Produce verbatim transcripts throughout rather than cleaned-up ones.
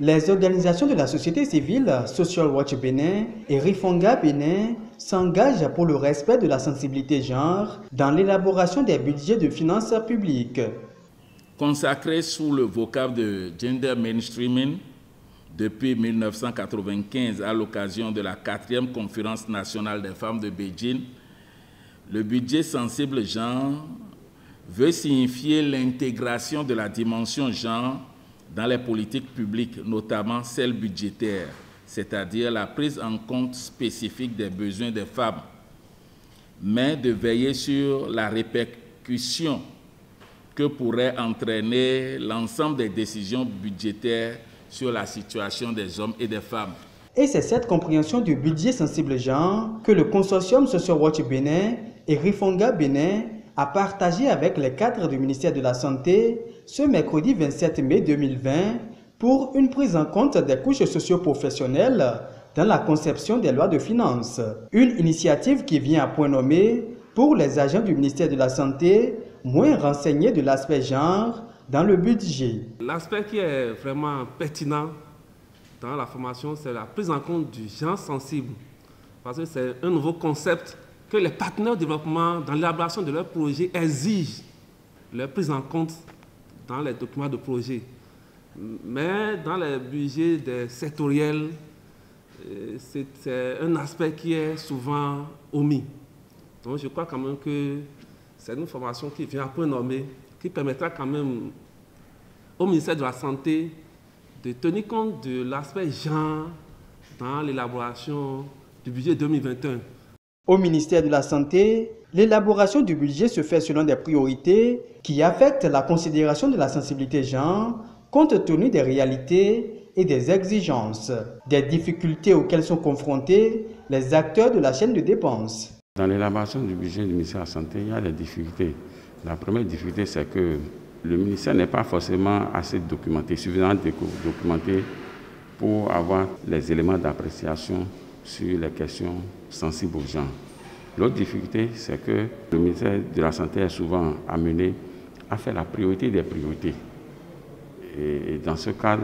Les organisations de la société civile, Social Watch Bénin et Rifonga Bénin, s'engagent pour le respect de la sensibilité genre dans l'élaboration des budgets de finances publiques. Consacré sous le vocable de gender mainstreaming depuis mille neuf cent quatre-vingt-quinze à l'occasion de la quatrième conférence nationale des femmes de Beijing, le budget sensible genre veut signifier l'intégration de la dimension genre dans les politiques publiques, notamment celles budgétaires, c'est-à-dire la prise en compte spécifique des besoins des femmes, mais de veiller sur la répercussion que pourrait entraîner l'ensemble des décisions budgétaires sur la situation des hommes et des femmes. Et c'est cette compréhension du budget sensible genre que le consortium Social Watch Bénin et Rifonga Bénin a partagé avec les cadres du ministère de la Santé ce mercredi vingt-sept mai deux mille vingt pour une prise en compte des couches socio-professionnelles dans la conception des lois de finances. Une initiative qui vient à point nommé pour les agents du ministère de la Santé moins renseignés de l'aspect genre dans le budget. L'aspect qui est vraiment pertinent dans la formation, c'est la prise en compte du genre sensible, parce que c'est un nouveau concept que les partenaires de développement, dans l'élaboration de leurs projets, exigent leur prise en compte dans les documents de projet. Mais dans les budgets des sectoriels, c'est un aspect qui est souvent omis. Donc je crois quand même que c'est une formation qui vient à point nommé, qui permettra quand même au ministère de la Santé de tenir compte de l'aspect genre dans l'élaboration du budget deux mille vingt et un. Au ministère de la Santé, l'élaboration du budget se fait selon des priorités qui affectent la considération de la sensibilité genre, compte tenu des réalités et des exigences, des difficultés auxquelles sont confrontés les acteurs de la chaîne de dépenses. Dans l'élaboration du budget du ministère de la Santé, il y a des difficultés. La première difficulté, c'est que le ministère n'est pas forcément assez documenté, suffisamment documenté pour avoir les éléments d'appréciation sur les questions sensibles au genre. L'autre difficulté, c'est que le ministère de la Santé est souvent amené à faire la priorité des priorités. Et dans ce cadre,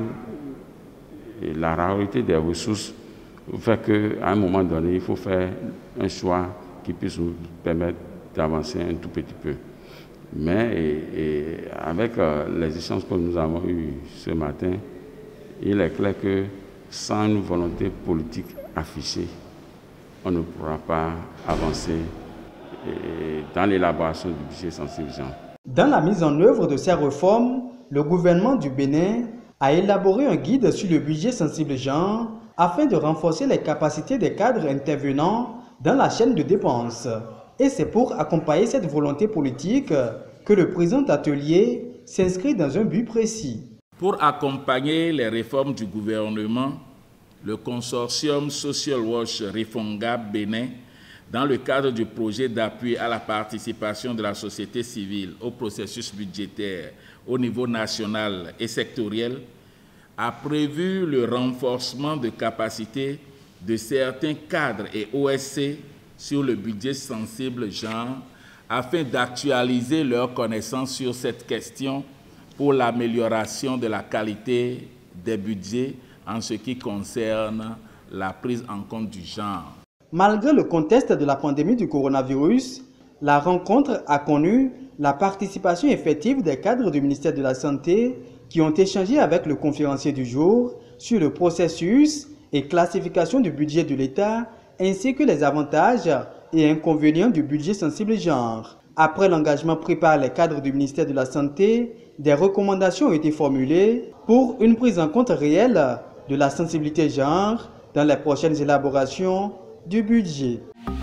la rareté des ressources fait qu'à un moment donné, il faut faire un choix qui puisse nous permettre d'avancer un tout petit peu. Mais et, et avec euh, les échanges que nous avons eus ce matin, il est clair que sans une volonté politique affichée, on ne pourra pas avancer et, dans l'élaboration du budget sensible genre. Dans la mise en œuvre de ces réformes, le gouvernement du Bénin a élaboré un guide sur le budget sensible genre afin de renforcer les capacités des cadres intervenant dans la chaîne de dépenses. Et c'est pour accompagner cette volonté politique que le présent atelier s'inscrit dans un but précis. Pour accompagner les réformes du gouvernement, le consortium Social Watch Rifonga Bénin, dans le cadre du projet d'appui à la participation de la société civile au processus budgétaire au niveau national et sectoriel, a prévu le renforcement de capacités de certains cadres et O S C sur le budget sensible genre afin d'actualiser leurs connaissances sur cette question pour l'amélioration de la qualité des budgets en ce qui concerne la prise en compte du genre. Malgré le contexte de la pandémie du coronavirus, la rencontre a connu la participation effective des cadres du ministère de la Santé qui ont échangé avec le conférencier du jour sur le processus et classification du budget de l'État ainsi que les avantages et inconvénients du budget sensible genre. Après l'engagement pris par les cadres du ministère de la Santé, des recommandations ont été formulées pour une prise en compte réelle de la sensibilité genre dans les prochaines élaborations du budget.